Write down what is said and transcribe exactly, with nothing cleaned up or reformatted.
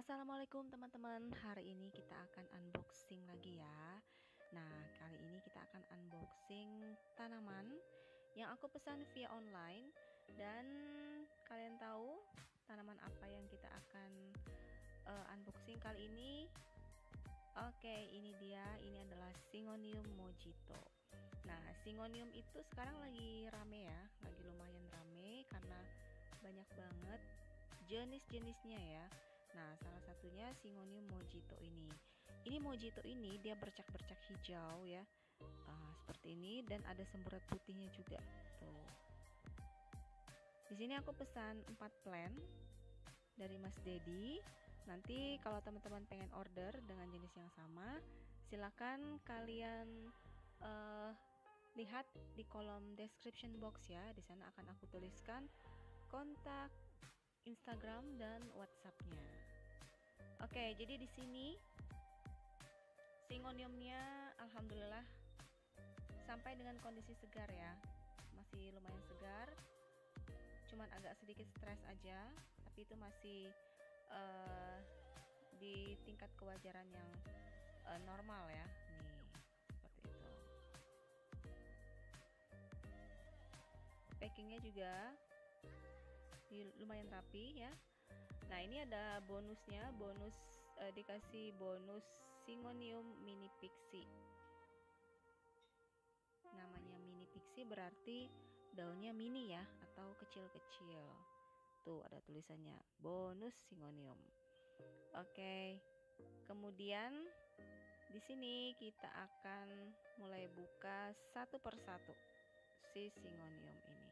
Assalamualaikum teman-teman, hari ini kita akan unboxing lagi ya. Nah, kali ini kita akan unboxing tanaman yang aku pesan via online. Dan kalian tahu tanaman apa yang kita akan uh, unboxing kali ini? Oke, ini dia, ini adalah Singonium Mojito. Nah, Singonium itu sekarang lagi rame ya, lagi lumayan rame karena banyak banget jenis-jenisnya ya. Nah, salah satunya Singonium Mojito ini. Ini Mojito ini dia bercak-bercak hijau ya, uh, seperti ini, dan ada semburat putihnya juga. Tuh. Di sini aku pesan empat plant dari Mas Dedi. Nanti kalau teman-teman pengen order dengan jenis yang sama, silakan kalian uh, lihat di kolom description box ya. Di sana akan aku tuliskan kontak Instagram dan WhatsApp-nya. Oke, jadi di sini Singoniumnya alhamdulillah sampai dengan kondisi segar ya. Masih lumayan segar. Cuman agak sedikit stres aja, tapi itu masih uh, di tingkat kewajaran yang uh, normal ya. Nih, seperti itu. Packingnya juga lumayan rapi ya. Nah, ini ada bonusnya, bonus eh, dikasih bonus Singonium mini pixie. Namanya mini pixie berarti daunnya mini ya, atau kecil-kecil. Tuh ada tulisannya bonus Singonium. Oke. Kemudian di sini kita akan mulai buka satu persatu si Singonium ini.